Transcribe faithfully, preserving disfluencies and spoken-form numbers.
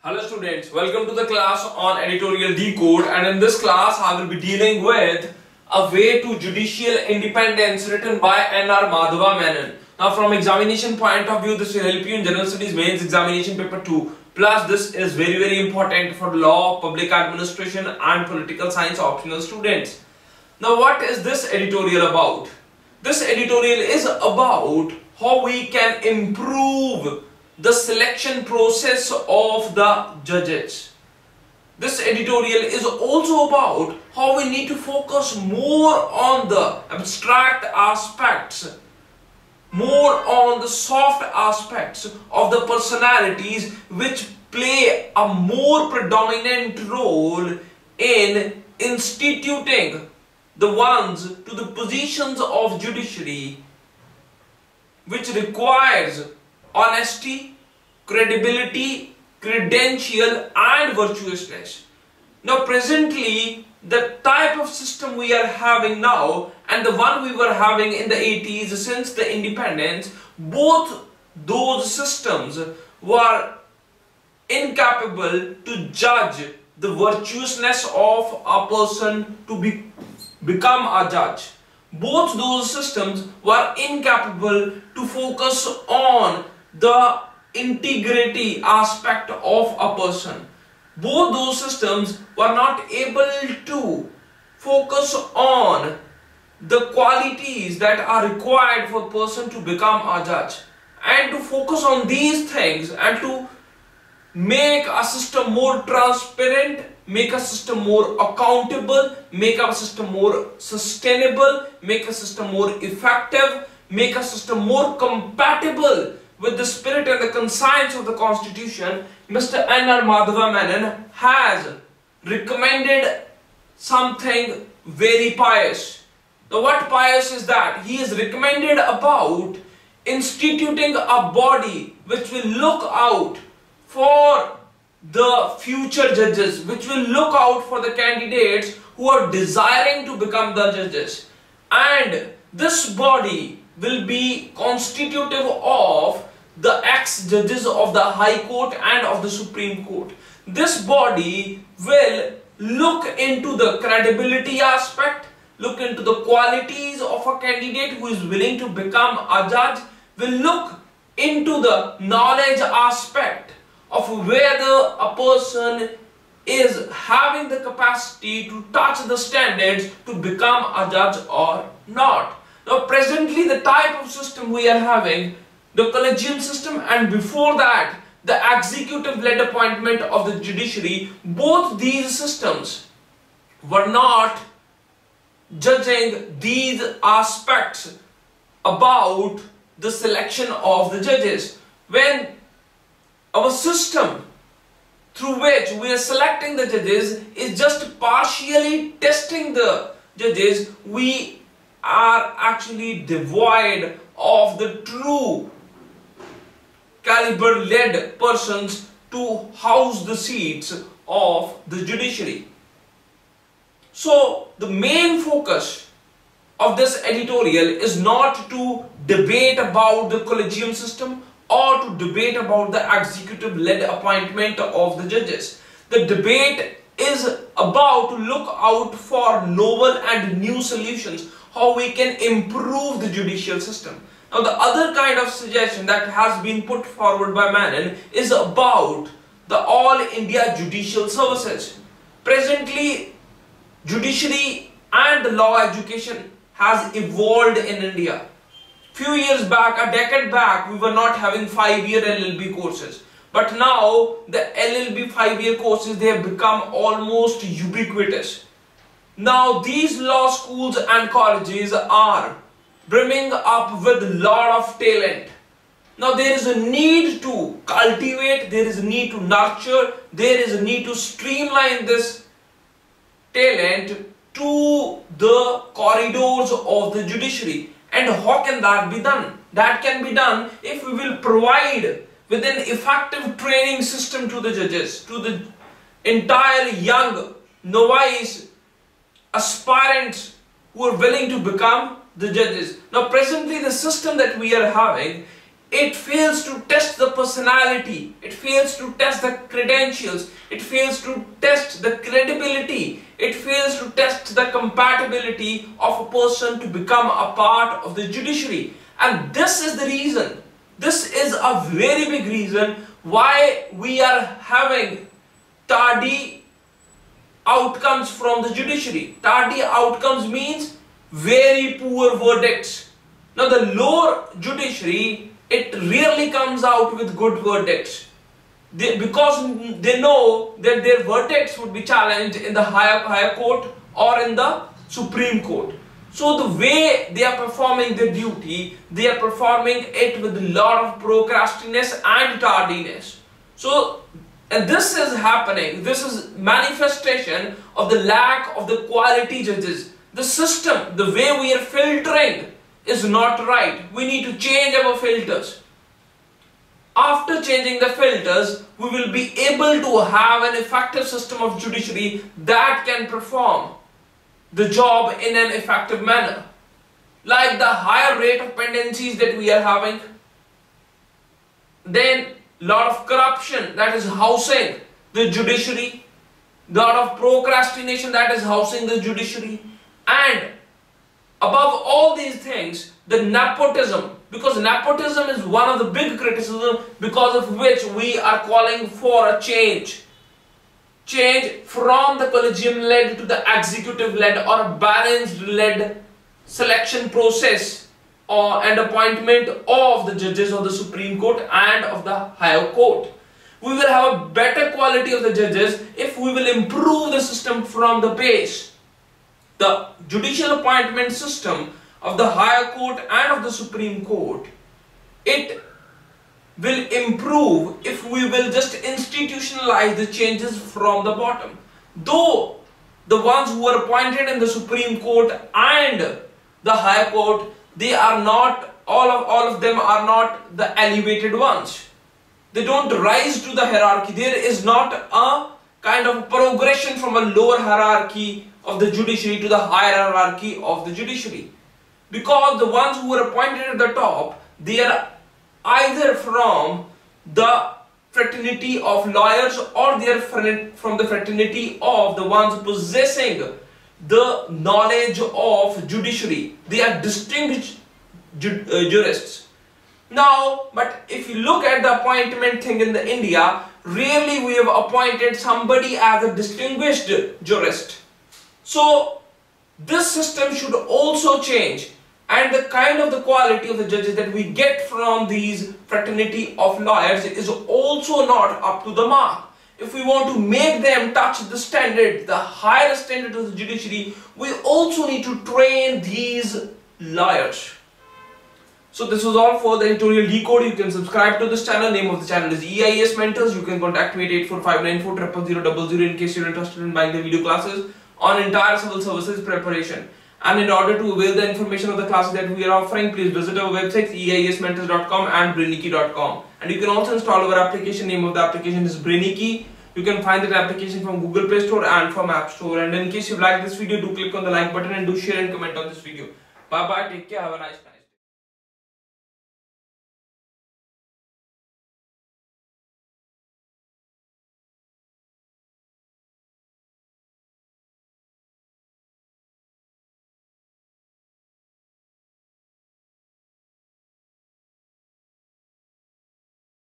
Hello students, welcome to the class on editorial decode, and in this class I will be dealing with a way to judicial independence written by N R Madhava Menon. Now from examination point of view, this will help you in general studies mains examination paper two. Plus this is very very important for law, public administration and political science optional students. Now what is this editorial about? This editorial is about how we can improve the selection process of the judges. This editorial is also about how we need to focus more on the abstract aspects, more on the soft aspects of the personalities which play a more predominant role in instituting the ones to the positions of judiciary, which requires honesty, credibility, credential and virtuousness. Now presently the type of system we are having now and the one we were having in the eighties since the independence, both those systems were incapable to judge the virtuousness of a person to be, become a judge. Both those systems were incapable to focus on the integrity aspect of a person. Both those systems were not able to focus on the qualities that are required for a person to become a judge, and to focus on these things and to make a system more transparent, make a system more accountable, make a system more sustainable, make a system more effective, make a system more compatible with the spirit and the conscience of the Constitution. Mister N R Madhava Menon has recommended something very pious. Now what pious is that? He has recommended about instituting a body which will look out for the future judges, which will look out for the candidates who are desiring to become the judges. And this body will be constitutive of the ex-judges of the High Court and of the Supreme Court. This body will look into the credibility aspect, look into the qualities of a candidate who is willing to become a judge, will look into the knowledge aspect of whether a person is having the capacity to touch the standards to become a judge or not. Now presently the type of system we are having, the collegium system, and before that the executive led appointment of the judiciary, both these systems were not judging these aspects about the selection of the judges. When our system through which we are selecting the judges is just partially testing the judges, we are actually devoid of the true caliber led persons to house the seats of the judiciary. So the main focus of this editorial is not to debate about the collegium system or to debate about the executive led appointment of the judges. The debate is about to look out for novel and new solutions, how we can improve the judicial system. Now the other kind of suggestion that has been put forward by Menon is about the All India Judicial Services. Presently judiciary and the law education has evolved in India. Few years back, a decade back, we were not having five-year L L B courses. But now the L L B five-year courses, they have become almost ubiquitous. Now these law schools and colleges are brimming up with a lot of talent. Now there is a need to cultivate, there is a need to nurture, there is a need to streamline this talent to the corridors of the judiciary. And how can that be done? That can be done if we will provide with an effective training system to the judges, to the entire young novice aspirants who are willing to become the judges. Now presently the system that we are having it fails to test the personality, it fails to test the credentials, it fails to test the credibility, it fails to test the compatibility of a person to become a part of the judiciary. And this is the reason, this is a very big reason why we are having tardy outcomes from the judiciary. Tardy outcomes means very poor verdicts. Now the lower judiciary, it rarely comes out with good verdicts. They, because they know that their verdicts would be challenged in the higher, higher court or in the Supreme Court. So the way they are performing their duty, they are performing it with a lot of procrastination and tardiness. So, and this is happening, this is manifestation of the lack of the quality judges. The system, the way we are filtering is not right. We need to change our filters. After changing the filters, we will be able to have an effective system of judiciary that can perform the job in an effective manner. Like the higher rate of pendencies that we are having, then lot of corruption that is housing the judiciary, lot of procrastination that is housing the judiciary, and above all these things, the nepotism, because nepotism is one of the big criticisms because of which we are calling for a change. Change from the collegium-led to the executive-led or a balanced-led selection process or and appointment of the judges of the Supreme Court and of the higher court. We will have a better quality of the judges if we will improve the system from the base. The judicial appointment system of the higher court and of the Supreme Court, it will improve if we will just institutionalize the changes from the bottom. Though the ones who are appointed in the Supreme Court and the higher court, they are not, all of, all of them are not the elevated ones. They don't rise to the hierarchy. There is not a kind of progression from a lower hierarchy of the judiciary to the higher hierarchy of the judiciary. Because the ones who are appointed at the top, they are either from the fraternity of lawyers or they are from the fraternity of the ones possessing the knowledge of judiciary. They are distinguished ju uh, jurists. Now, but if you look at the appointment thing in the India, rarely we have appointed somebody as a distinguished jurist. So this system should also change, and the kind of the quality of the judges that we get from these fraternity of lawyers is also not up to the mark. If we want to make them touch the standard, the higher standard of the judiciary, we also need to train these lawyers. So this was all for the editorial decode. You can subscribe to this channel. Name of the channel is E I A S Mentors. You can contact me at eight four five nine four zero zero zero zero in case you're interested in buying the video classes on entire civil services preparation. And in order to avail the information of the classes that we are offering, please visit our websites e I A S mentors dot com and brainicky dot com. And you can also install our application. Name of the application is Brainicky. You can find that application from Google Play Store and from App Store. And in case you like this video, do click on the like button and do share and comment on this video. Bye bye, take care, have a nice time.